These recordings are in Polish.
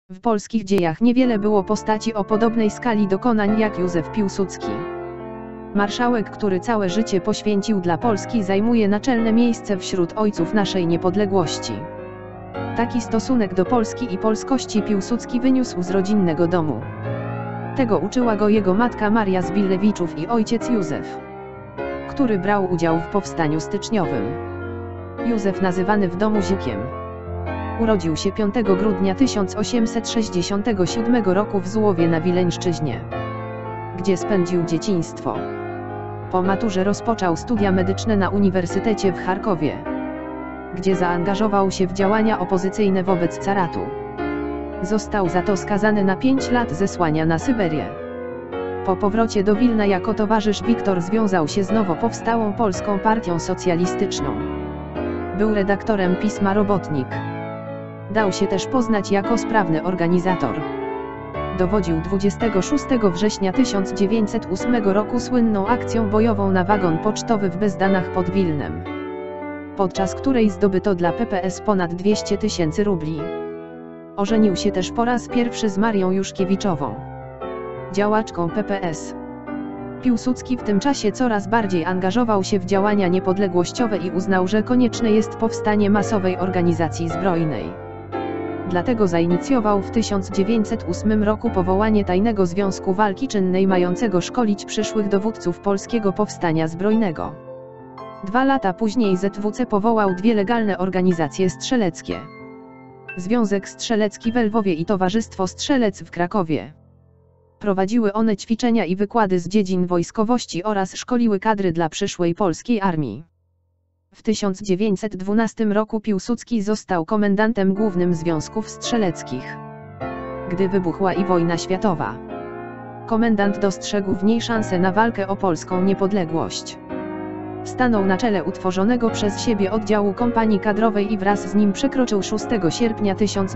W polskich dziejach niewiele było postaci o podobnej skali dokonań jak Józef Piłsudski. Marszałek, który całe życie poświęcił dla Polski, zajmuje naczelne miejsce wśród ojców naszej niepodległości. Taki stosunek do Polski i polskości Piłsudski wyniósł z rodzinnego domu. Tego uczyła go jego matka Maria z Billewiczów i ojciec Józef, który brał udział w powstaniu styczniowym. Józef, nazywany w domu Zikiem, urodził się 5 grudnia 1867 roku w Złowie na Wileńszczyźnie, gdzie spędził dzieciństwo. Po maturze rozpoczął studia medyczne na Uniwersytecie w Charkowie, gdzie zaangażował się w działania opozycyjne wobec caratu. Został za to skazany na 5 lat zesłania na Syberię. Po powrocie do Wilna jako towarzysz Wiktor związał się z nowo powstałą Polską Partią Socjalistyczną. Był redaktorem pisma Robotnik. Dał się też poznać jako sprawny organizator. Dowodził 26 września 1908 roku słynną akcją bojową na wagon pocztowy w Bezdanach pod Wilnem, podczas której zdobyto dla PPS ponad 200 000 rubli. Ożenił się też po raz pierwszy z Marią Juszkiewiczową, działaczką PPS. Piłsudski w tym czasie coraz bardziej angażował się w działania niepodległościowe i uznał, że konieczne jest powstanie masowej organizacji zbrojnej. Dlatego zainicjował w 1908 roku powołanie Tajnego Związku Walki Czynnej mającego szkolić przyszłych dowódców polskiego powstania zbrojnego. 2 lata później ZWC powołał 2 legalne organizacje strzeleckie: Związek Strzelecki we Lwowie i Towarzystwo Strzelec w Krakowie. Prowadziły one ćwiczenia i wykłady z dziedzin wojskowości oraz szkoliły kadry dla przyszłej polskiej armii. W 1912 roku Piłsudski został komendantem głównym Związków Strzeleckich. Gdy wybuchła i wojna światowa, komendant dostrzegł w niej szansę na walkę o polską niepodległość. Stanął na czele utworzonego przez siebie oddziału kompanii kadrowej i wraz z nim przekroczył 6 sierpnia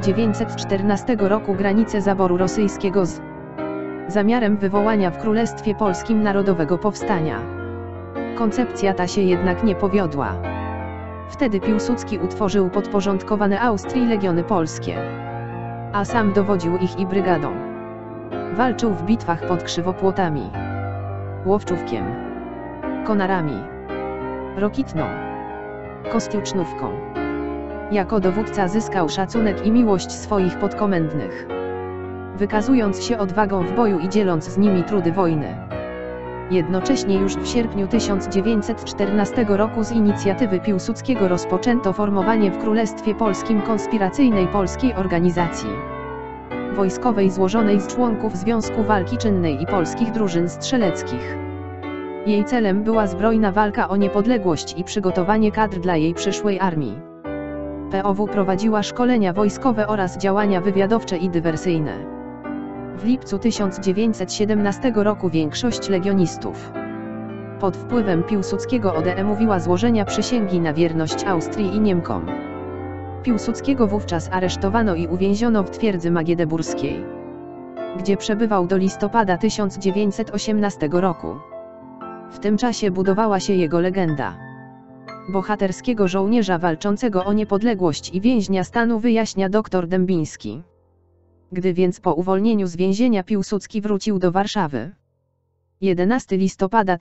1914 roku granicę zaboru rosyjskiego z zamiarem wywołania w Królestwie Polskim narodowego powstania. Koncepcja ta się jednak nie powiodła. Wtedy Piłsudski utworzył podporządkowane Austrii legiony polskie, a sam dowodził ich i brygadą. Walczył w bitwach pod Krzywopłotami, Łowczówkiem, Konarami, Rokitną, Kostiucznówką. Jako dowódca zyskał szacunek i miłość swoich podkomendnych, wykazując się odwagą w boju i dzieląc z nimi trudy wojny. Jednocześnie już w sierpniu 1914 roku z inicjatywy Piłsudskiego rozpoczęto formowanie w Królestwie Polskim konspiracyjnej polskiej organizacji wojskowej złożonej z członków Związku Walki Czynnej i polskich drużyn strzeleckich. Jej celem była zbrojna walka o niepodległość i przygotowanie kadr dla jej przyszłej armii. POW prowadziła szkolenia wojskowe oraz działania wywiadowcze i dywersyjne. W lipcu 1917 roku większość legionistów pod wpływem Piłsudskiego odmówiła złożenia przysięgi na wierność Austrii i Niemkom. Piłsudskiego wówczas aresztowano i uwięziono w twierdzy magdeburskiej, gdzie przebywał do listopada 1918 roku. W tym czasie budowała się jego legenda bohaterskiego żołnierza walczącego o niepodległość i więźnia stanu, wyjaśnia dr Dębiński. Gdy więc po uwolnieniu z więzienia Piłsudski wrócił do Warszawy 11 listopada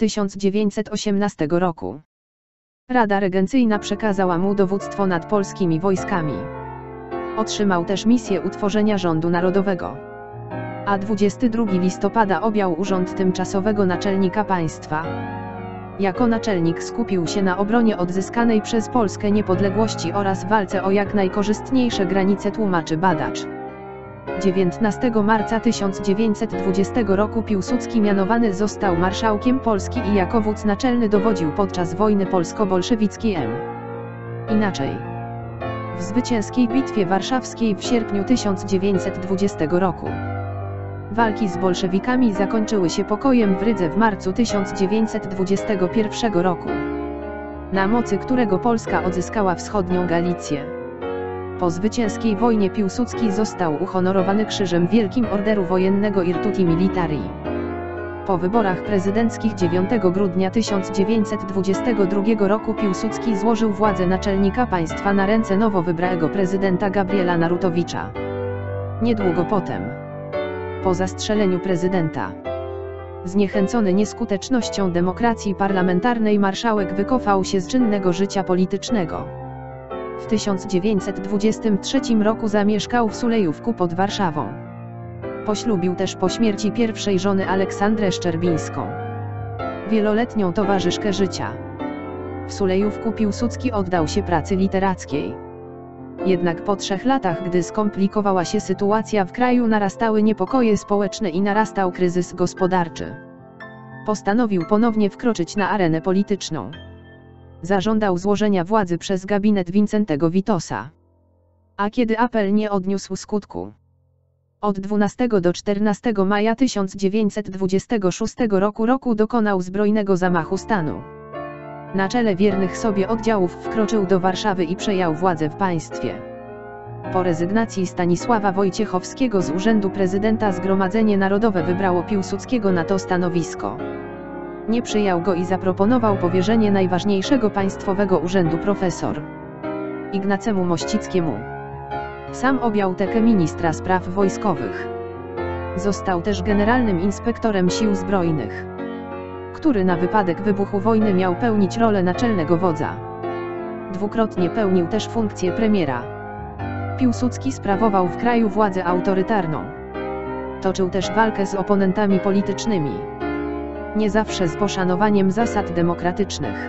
1918 roku, Rada Regencyjna przekazała mu dowództwo nad polskimi wojskami. Otrzymał też misję utworzenia rządu narodowego, a 22 listopada objął urząd tymczasowego naczelnika państwa. Jako naczelnik skupił się na obronie odzyskanej przez Polskę niepodległości oraz walce o jak najkorzystniejsze granice, tłumaczy badacz. 19 marca 1920 roku Piłsudski mianowany został marszałkiem Polski i jako wódz naczelny dowodził podczas wojny polsko-bolszewickiej Inaczej, w zwycięskiej Bitwie Warszawskiej w sierpniu 1920 roku. Walki z bolszewikami zakończyły się pokojem w Rydze w marcu 1921 roku, na mocy którego Polska odzyskała wschodnią Galicję. Po zwycięskiej wojnie Piłsudski został uhonorowany Krzyżem Wielkim Orderu Wojennego Virtuti Militari. Po wyborach prezydenckich 9 grudnia 1922 roku Piłsudski złożył władzę naczelnika państwa na ręce nowo wybranego prezydenta Gabriela Narutowicza. Niedługo potem, po zastrzeleniu prezydenta, zniechęcony nieskutecznością demokracji parlamentarnej, marszałek wycofał się z czynnego życia politycznego. W 1923 roku zamieszkał w Sulejówku pod Warszawą. Poślubił też po śmierci pierwszej żony Aleksandrę Szczerbińską, wieloletnią towarzyszkę życia. W Sulejówku Piłsudski oddał się pracy literackiej. Jednak po 3 latach, gdy skomplikowała się sytuacja w kraju, narastały niepokoje społeczne i narastał kryzys gospodarczy, postanowił ponownie wkroczyć na arenę polityczną. Zażądał złożenia władzy przez gabinet Wincentego Witosa. A kiedy apel nie odniósł skutku, od 12 do 14 maja 1926 roku dokonał zbrojnego zamachu stanu. Na czele wiernych sobie oddziałów wkroczył do Warszawy i przejął władzę w państwie. Po rezygnacji Stanisława Wojciechowskiego z urzędu prezydenta Zgromadzenie Narodowe wybrało Piłsudskiego na to stanowisko. Nie przyjął go i zaproponował powierzenie najważniejszego państwowego urzędu profesor Ignacemu Mościckiemu. Sam objął tekę ministra spraw wojskowych. Został też generalnym inspektorem sił zbrojnych, który na wypadek wybuchu wojny miał pełnić rolę naczelnego wodza. Dwukrotnie pełnił też funkcję premiera. Piłsudski sprawował w kraju władzę autorytarną. Toczył też walkę z oponentami politycznymi, nie zawsze z poszanowaniem zasad demokratycznych.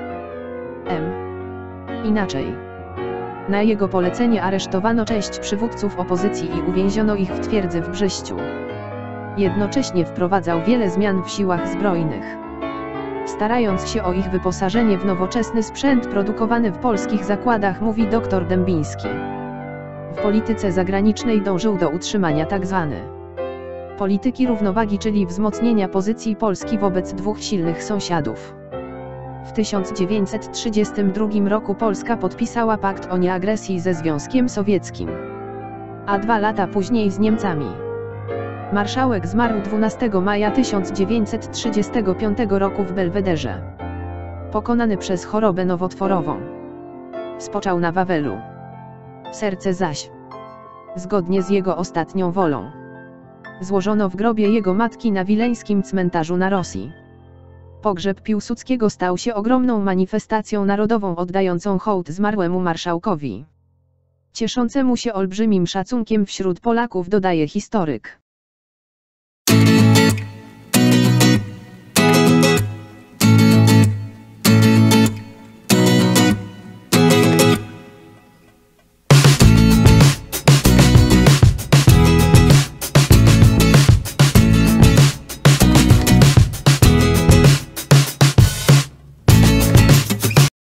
Inaczej. Na jego polecenie aresztowano część przywódców opozycji i uwięziono ich w twierdzy w Brześciu. Jednocześnie wprowadzał wiele zmian w siłach zbrojnych, starając się o ich wyposażenie w nowoczesny sprzęt produkowany w polskich zakładach, mówi dr Dębiński. W polityce zagranicznej dążył do utrzymania tzw. polityki równowagi, czyli wzmocnienia pozycji Polski wobec dwóch silnych sąsiadów. W 1932 roku Polska podpisała pakt o nieagresji ze Związkiem Sowieckim, a 2 lata później z Niemcami. Marszałek zmarł 12 maja 1935 roku w Belwederze, pokonany przez chorobę nowotworową. Spoczął na Wawelu. Serce zaś, zgodnie z jego ostatnią wolą, złożono w grobie jego matki na wileńskim cmentarzu na Rosji. Pogrzeb Piłsudskiego stał się ogromną manifestacją narodową oddającą hołd zmarłemu marszałkowi, cieszącemu się olbrzymim szacunkiem wśród Polaków, dodaje historyk.